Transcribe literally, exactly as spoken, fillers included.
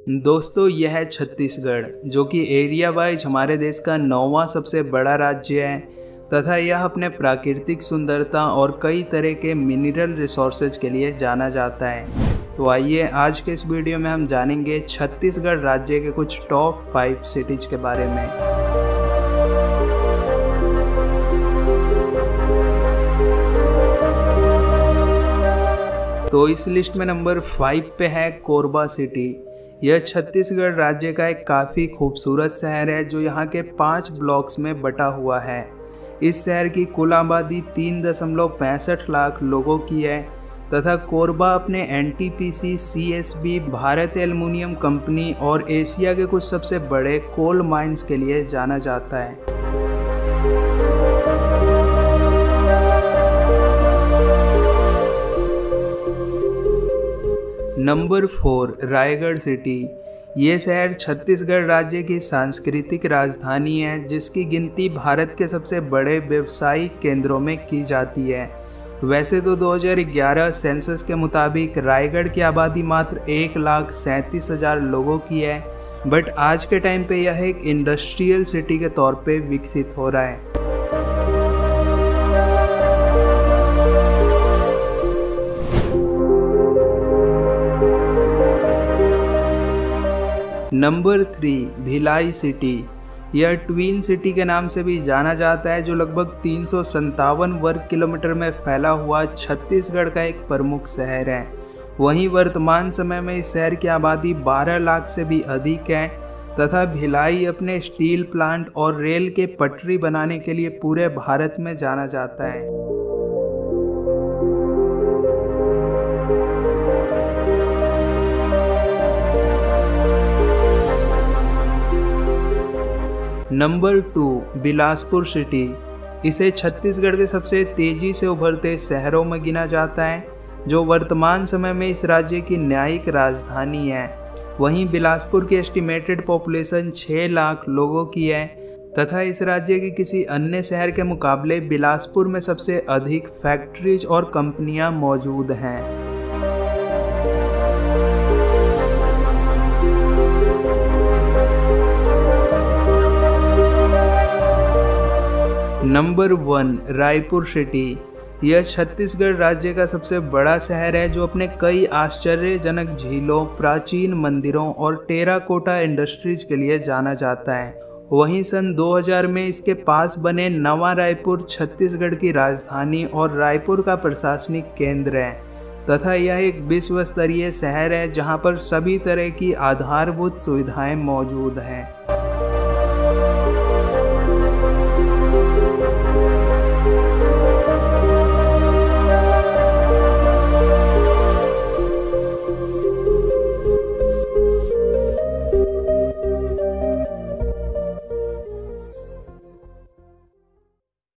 दोस्तों, यह है छत्तीसगढ़, जो कि एरिया वाइज हमारे देश का नौवां सबसे बड़ा राज्य है तथा यह अपने प्राकृतिक सुंदरता और कई तरह के मिनरल रिसोर्सेज के लिए जाना जाता है। तो आइए आज के इस वीडियो में हम जानेंगे छत्तीसगढ़ राज्य के कुछ टॉप फाइव सिटीज के बारे में। तो इस लिस्ट में नंबर फाइव पे है कोरबा सिटी। यह छत्तीसगढ़ राज्य का एक काफ़ी खूबसूरत शहर है जो यहाँ के पाँच ब्लॉक्स में बटा हुआ है। इस शहर की कुल आबादी तीन दशमलव पैंसठ लाख लोगों की है तथा कोरबा अपने N T P C, C S B, Bharat aluminium company और एशिया के कुछ सबसे बड़े कोल माइंस के लिए जाना जाता है। Number four, Raigarh city. ये शहर छत्तीसगढ़ राज्य की सांस्कृतिक राजधानी है जिसकी गिनती भारत के सबसे बड़े व्यवसायिक केंद्रों में की जाती है। वैसे तो दो हज़ार ग्यारह सेंसस के मुताबिक रायगढ़ की आबादी मात्र एक लाख सैंतीस हजार लोगों की है, बट आज के टाइम पे यह एक इंडस्ट्रियल सिटी के तौर पे विकसित हो रहा है। Number three, Bhilai city. यह ट्विन सिटी के नाम से भी जाना जाता है, जो लगभग तीन सौ संतावन वर्ग किलोमीटर में फैला हुआ छत्तीसगढ़ का एक प्रमुख शहर है। वहीं वर्तमान समय में इस शहर की आबादी बारह लाख से भी अधिक है तथा भिलाई अपने स्टील प्लांट और रेल के पटरी बनाने के लिए पूरे भारत में जाना जाता है। Number two, Bilaspur city. इसे छत्तीसगढ़ के सबसे तेजी से उभरते शहरों में गिना जाता है, जो वर्तमान समय में इस राज्य की न्यायिक राजधानी है। वहीं बिलासपुर की एस्टिमेटेड पॉपुलेशन छह लाख लोगों की है तथा इस राज्य के किसी अन्य शहर के मुकाबले बिलासपुर में सबसे अधिक फैक्ट्रीज और कंपनियां मौजूद हैं। Number one, Raipur city. यह छत्तीसगढ़ राज्य का सबसे बड़ा शहर है जो अपने कई आश्चर्यजनक झीलों, प्राचीन मंदिरों और टेराकोटा इंडस्ट्रीज के लिए जाना जाता है। वहीं सन दो हज़ार में इसके पास बने नवा रायपुर छत्तीसगढ़ की राजधानी और रायपुर का प्रशासनिक केंद्र है तथा यह एक विश्व स्तरीय शहर है जहां पर सभी तरह की आधारभूत सुविधाएं मौजूद हैं।